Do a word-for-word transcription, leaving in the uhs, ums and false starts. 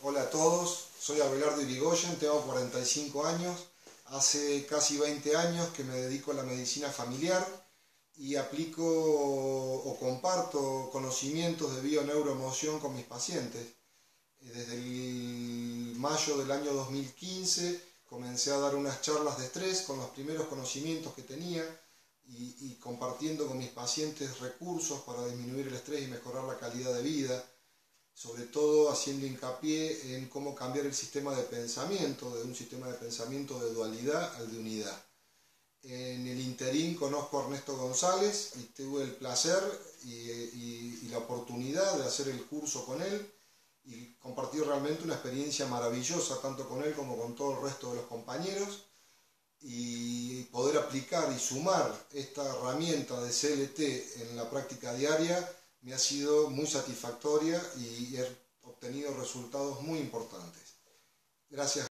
Hola a todos, soy Abelardo Irigoyen, tengo cuarenta y cinco años, hace casi veinte años que me dedico a la medicina familiar y aplico o comparto conocimientos de bio-neuroemoción con mis pacientes. Desde el mayo del año dos mil quince comencé a dar unas charlas de estrés con los primeros conocimientos que tenía y, y compartiendo con mis pacientes recursos para disminuir el estrés y mejorar la calidad de vida, sobre todo haciendo hincapié en cómo cambiar el sistema de pensamiento, de un sistema de pensamiento de dualidad al de unidad. En el interín conozco a Ernesto González y tuve el placer y, y, y la oportunidad de hacer el curso con él y compartí realmente una experiencia maravillosa tanto con él como con todo el resto de los compañeros, y poder aplicar y sumar esta herramienta de C L T en la práctica diaria me ha sido muy satisfactoria y he obtenido resultados muy importantes. Gracias.